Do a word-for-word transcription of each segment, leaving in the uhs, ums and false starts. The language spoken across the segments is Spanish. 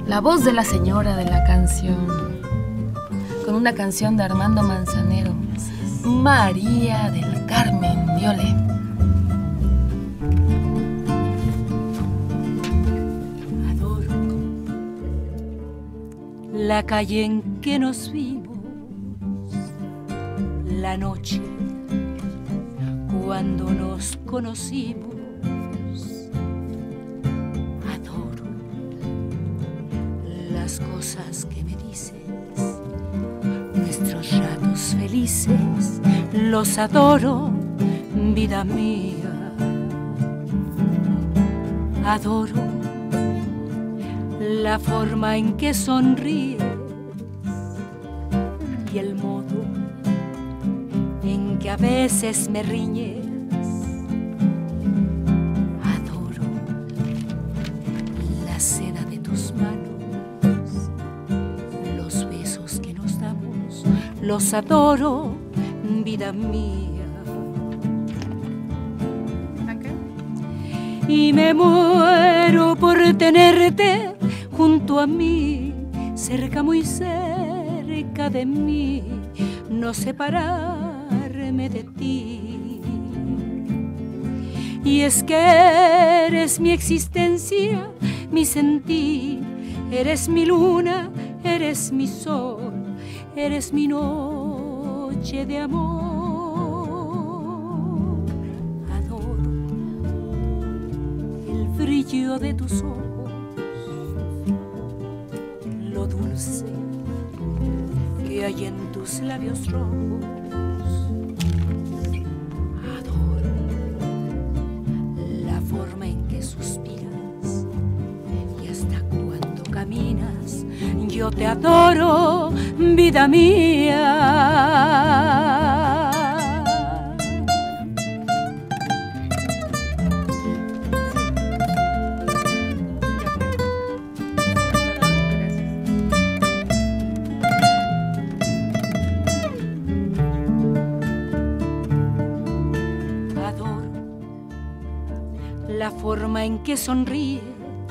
la voz de la señora de la canción, con una canción de Armando Manzanero, María del Carmen Viole. Adoro la calle en que nos vimos, la noche cuando nos conocimos. Adoro las cosas que me dices, nuestros ratos felices, los adoro, vida mía. Adoro la forma en que sonríes y el modo en que a veces me riñes. Adoro la seda de tus manos, los besos que nos damos, los adoro, vida mía. Y me muero por tenerte junto a mí, cerca, muy cerca de mí, no separarme de ti. Y es que eres mi existencia, mi sentir, eres mi luna, eres mi sol, eres mi noche de amor. Adoro el brillo de tus ojos, lo dulce que hay en tus labios rojos. Adoro la forma en que suspiras y hasta cuando caminas. Yo te adoro, vida mía. La forma en que sonríes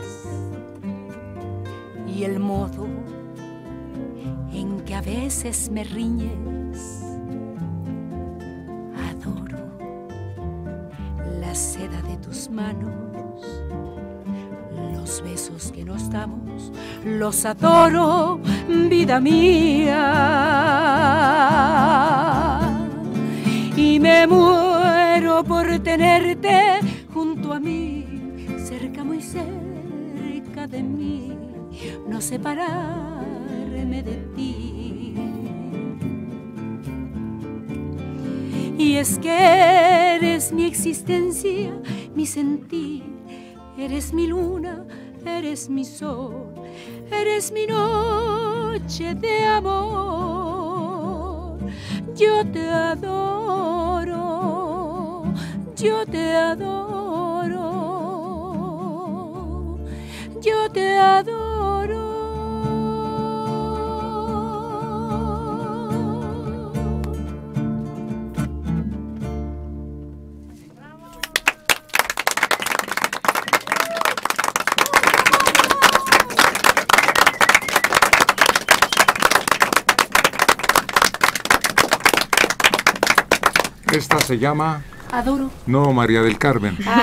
y el modo en que a veces me riñes. Adoro la seda de tus manos, los besos que nos damos, los adoro, vida mía. Y me muero por tenerte junto a mí, cerca, muy cerca de mí, no separarme de ti. Y es que eres mi existencia, mi sentir, eres mi luna, eres mi sol, eres mi noche de amor. Yo te adoro, yo te adoro, yo te adoro. Esta se llama... Adoro. No, María del Carmen. Ah.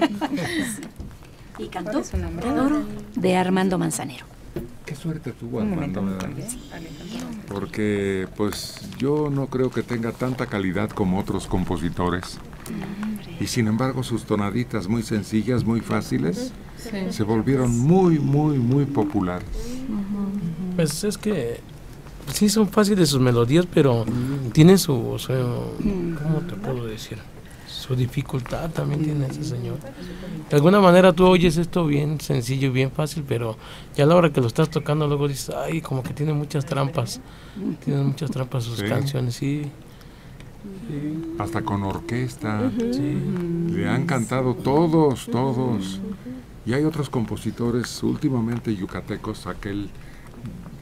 Y cantó Adoro de Armando Manzanero. Qué suerte tuvo Armando, ¿verdad? Porque pues yo no creo que tenga tanta calidad como otros compositores. Y sin embargo sus tonaditas muy sencillas, muy fáciles, sí, se volvieron muy, muy, muy populares. Pues es que sí son fáciles sus melodías, pero tienen su, o sea, ¿cómo te puedo decir? Su dificultad también tiene ese señor. De alguna manera tú oyes esto bien sencillo y bien fácil, pero ya a la hora que lo estás tocando luego dices, ay, como que tiene muchas trampas. Tienen muchas trampas sus sí. canciones, sí. sí. Hasta con orquesta. Sí. Le han cantado todos, todos. Y hay otros compositores, últimamente yucatecos, aquel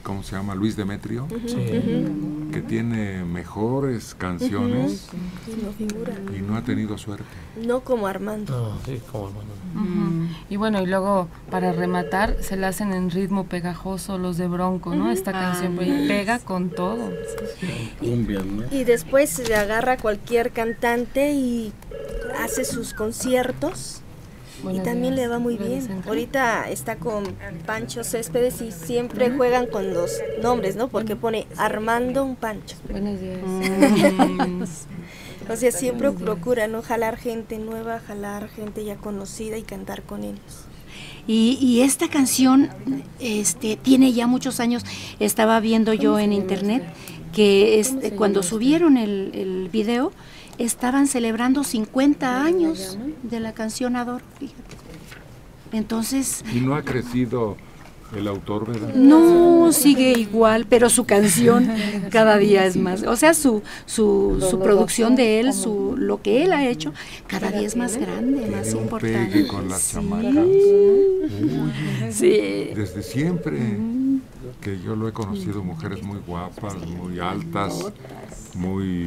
¿cómo se llama? Luis Demetrio, uh-huh. sí. uh-huh. que tiene mejores canciones uh-huh. no figura. Y no ha tenido suerte. No como Armando. No, sí, como Armando. Uh-huh. Y bueno, y luego para rematar se la hacen en ritmo pegajoso los de Bronco, ¿no? Uh-huh. Esta canción ah, pega con todo. Sí. Y, y después se agarra cualquier cantante y hace sus conciertos. Buenos y también días. Le va muy bien. Ahorita está con Pancho Céspedes y siempre uh-huh. juegan con los nombres, ¿no? Porque pone Armando un Pancho. Buenos días. Mm. O sea, siempre Buenos procura, ¿no? Jalar gente nueva, jalar gente ya conocida y cantar con ellos. Y, y esta canción este, tiene ya muchos años. Estaba viendo yo en internet que este, cuando subieron el, el video, estaban celebrando cincuenta años de la canción Adoro, fíjate. Entonces... ¿Y no ha crecido el autor, verdad? No, sigue igual, pero su canción cada día es más... O sea, su su, su producción de él, su lo que él ha hecho, cada día es más grande, más Tiene un importante. Pegue con las sí. chamacas. Uy, sí. Desde siempre que yo lo he conocido, mujeres muy guapas, muy altas, muy...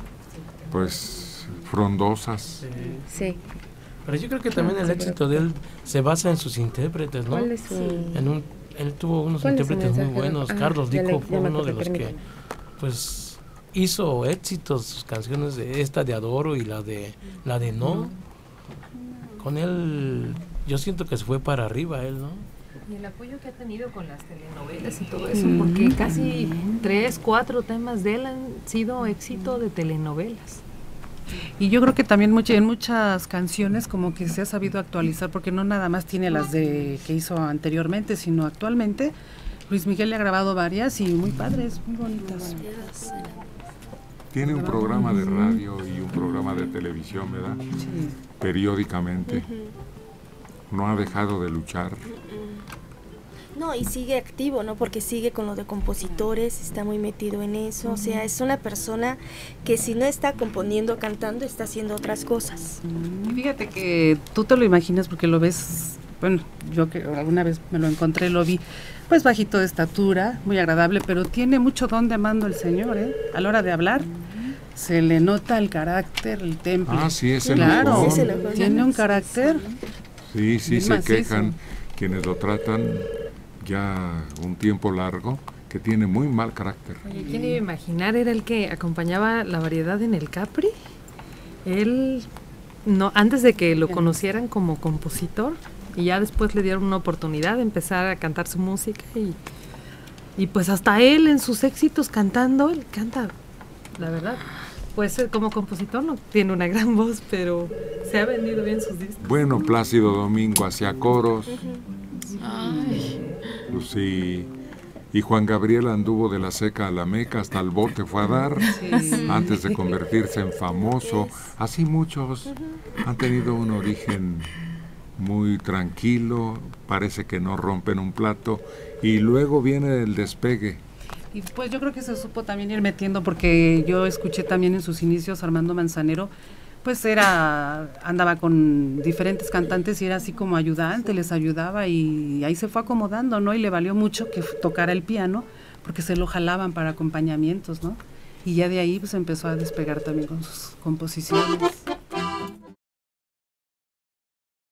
pues frondosas. Sí. Pero yo creo que también el éxito de él se basa en sus intérpretes, ¿no? ¿Cuál es su... en un, él tuvo unos intérpretes muy buenos. Ah, Carlos Dico fue uno de los que pues hizo éxitos sus canciones, de esta de Adoro y la de la de No. Con él yo siento que se fue para arriba él, ¿no? Y el apoyo que ha tenido con las telenovelas y todo eso, porque casi tres, cuatro temas de él han sido éxito de telenovelas. Y yo creo que también mucho, en muchas canciones como que se ha sabido actualizar, porque no nada más tiene las de que hizo anteriormente, sino actualmente Luis Miguel le ha grabado varias y muy padres, muy bonitas. Tiene un programa de radio y un programa de televisión, ¿verdad? Sí. Periódicamente. No ha dejado de luchar. No, y sigue activo, ¿no? Porque sigue con lo de compositores, está muy metido en eso. Uh-huh. O sea, es una persona que si no está componiendo, cantando, está haciendo otras cosas. Uh-huh. Fíjate que tú te lo imaginas porque lo ves, bueno, yo que alguna vez me lo encontré, lo vi, pues bajito de estatura, muy agradable, pero tiene mucho don de mando el señor, ¿eh? A la hora de hablar, uh-huh. se le nota el carácter, el temple. Ah, sí, es el Claro, sí, tiene un carácter. Sí, sí, se macizo. Quejan quienes lo tratan ya un tiempo largo, que tiene muy mal carácter. Oye, ¿quién iba a imaginar? Era el que acompañaba la variedad en el Capri. Él, no, antes de que lo conocieran como compositor, y ya después le dieron una oportunidad de empezar a cantar su música, y, y pues hasta él en sus éxitos cantando, él canta, la verdad. Pues como compositor no tiene una gran voz, pero se ha vendido bien sus discos. Bueno, Plácido Domingo hacía coros. Ay. Pues sí. Y Juan Gabriel anduvo de la Seca a la Meca, hasta el bote fue a dar, sí. antes de convertirse en famoso. Así muchos han tenido un origen muy tranquilo, parece que no rompen un plato, y luego viene el despegue. Y pues yo creo que se supo también ir metiendo, porque yo escuché también en sus inicios Armando Manzanero, pues era, andaba con diferentes cantantes y era así como ayudante, les ayudaba y ahí se fue acomodando, ¿no? Y le valió mucho que tocara el piano, porque se lo jalaban para acompañamientos, ¿no? Y ya de ahí pues empezó a despegar también con sus composiciones.